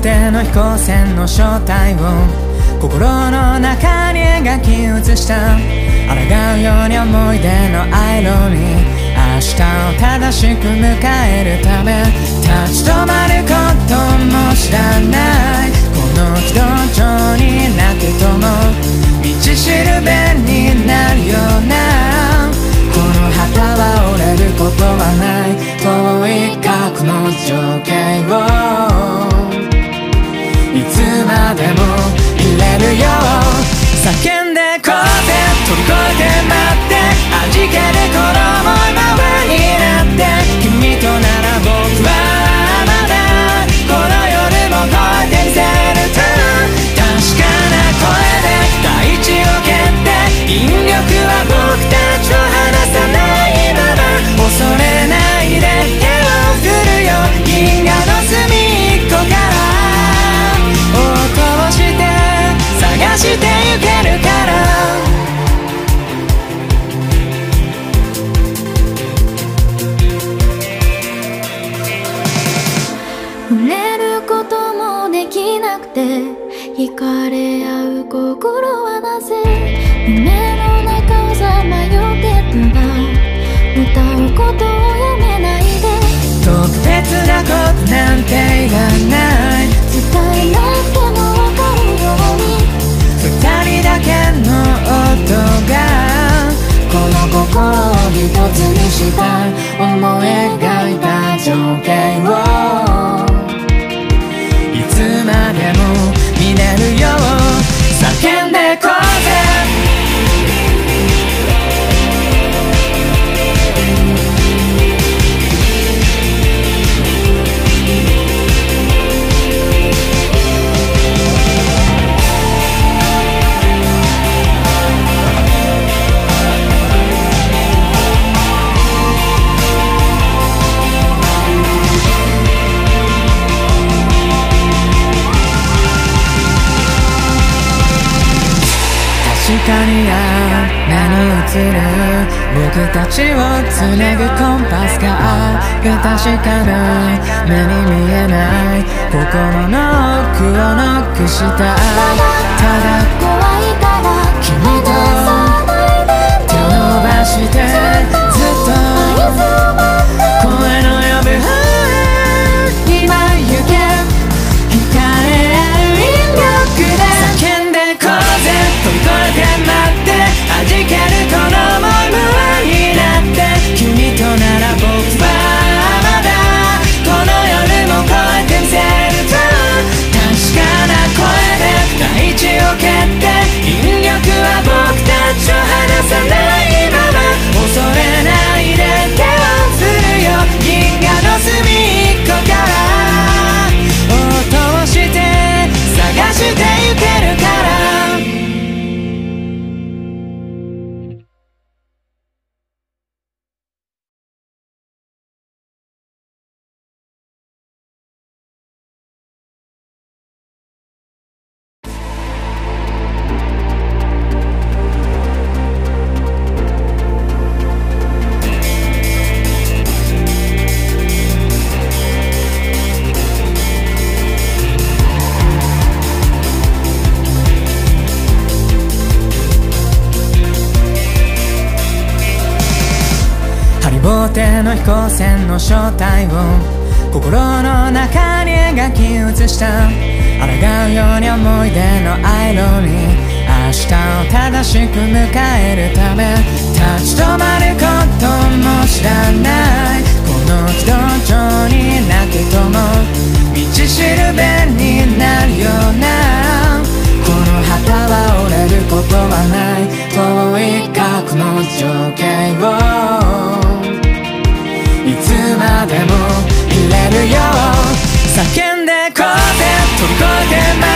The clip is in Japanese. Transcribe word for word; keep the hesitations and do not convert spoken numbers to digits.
手の飛行船の正体を心の中に描き写した。抗うように思い出のアイロニー。明日を正しく迎えるため立ち止まることも知らない。この軌道上になってとも道しるべになるような。この旗は折れることはない。遠い過去の情景をいつまでも入れるよ。叫んでこうぜ飛び越えて待って弾けるこの想いままになって君となら僕はまだこの夜も越えてみせると。確かな声で大地を蹴って引力は僕たちを離さないまま。恐れないで手を振るよ銀河の隅っこから音をして探してゆけるから。 触れることもできなくて惹かれ合う心はなぜ夢の中をさまよってたら歌うことをやめないで。 特別なことなんていらない。 伝えなくてもわかるように二人だけの音がこの心を一つにした思い描いた情景をいつまでも見れるよ。叫んでこうぜ確かにあ目に映る僕たちをつなぐコンパスが不確かな目に見えない心の奥をノックした。ただ怖いから君と手を伸ばしてずっと声の呼ぶ今行け惹かれ合う引力で叫んでこうぜ飛び越えて待って弾けるこの想い無になって君となら僕はまだこの夜も越えてみせると。確かな声で大地を蹴って引力は僕たちを離さないまま。恐れないで手を振るよ銀河の隅っこから音をして探してゆけるから。大手の飛行船の正体を心の中に描き写した。抗うように思い出のアイロニー。明日を正しく迎えるため立ち止まることも知らない。この軌道上になってとも道しるべになるような。この旗は折れることはない。遠い過去の情景をいつまでも入れるよ。叫んでこうぜ飛び越えて